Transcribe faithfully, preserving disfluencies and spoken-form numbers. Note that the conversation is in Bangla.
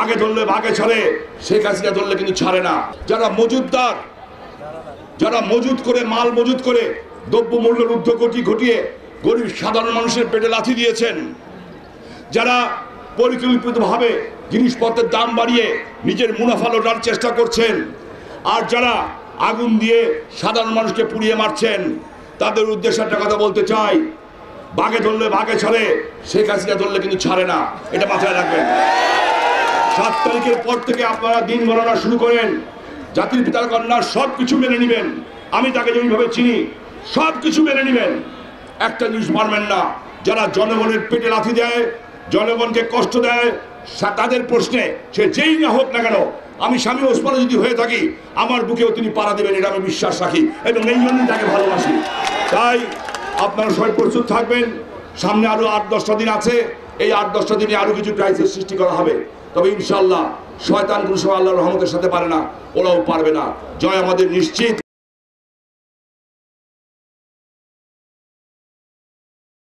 বাঘে ধরলে বাঘে ছাড়ে, শেখ হাসিনা ধরলে কিন্তু ছাড়ে না। যারা মজুদদার, যারা মজুদ করে মাল মজুদ করে দ্রব্য মূল্যের ঊর্ধ্বগতি ঘটিয়ে গরিব সাধারণ মানুষের পেটে লাথি দিয়েছেন, যারা পরিকল্পিতভাবে জিনিসপত্রের দাম বাড়িয়ে নিজের মুনাফা লোটার চেষ্টা করছেন, আর যারা আগুন দিয়ে সাধারণ মানুষকে পুড়িয়ে মারছেন, তাদের উদ্দেশ্যে একটা কথা বলতে চাই, বাঘে ধরলে বাঘে ছাড়ে, শেখ হাসিনা ধরলে কিন্তু ছাড়ে না। এটা মাথায় রাখবেন। সাত তারিখের পর থেকে আপনারা দিন গণনা শুরু করেন, জাতির পিতার কন্যা সব কিছু মেনে নেবেন। আমি তাকে যেভাবে চিনি সব কিছু মেনে নেবেন। একটা জিনিস মানবেন না, যারা জনগণের পেটে লাথি দেয়, জনগণকে কষ্ট দেয়, তাদের প্রশ্নে সে যেই না হোক না কেন, আমি স্বামী ওসমান যদি হয়ে থাকি আমার বুকেও তিনি পাড়া দেবেন, এটা আমি বিশ্বাস রাখি এবং এই জন্যই তাকে ভালোবাসি। তাই আপনারা সবাই প্রস্তুত থাকবেন। সামনে আরো আট দশটা দিন আছে, এই আট দশটা দিনে আরো কিছু ক্রাইসিস সৃষ্টি করা হবে। তবে ইনশাল্লাহ শয়তান কোনো সময় আল্লাহর রহমতের সাথে পারে না, ওরাও পারবে না। জয় আমাদের নিশ্চিত।